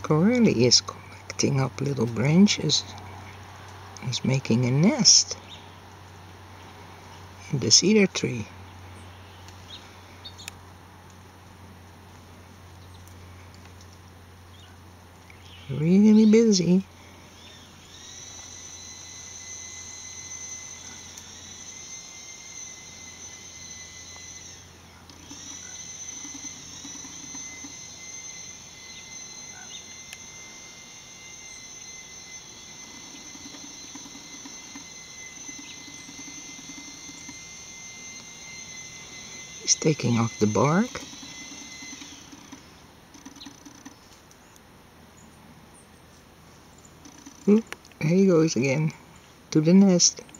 Squirly is collecting up little branches. He's making a nest in the cedar tree. Really busy. He's taking off the bark. There he goes again, to the nest.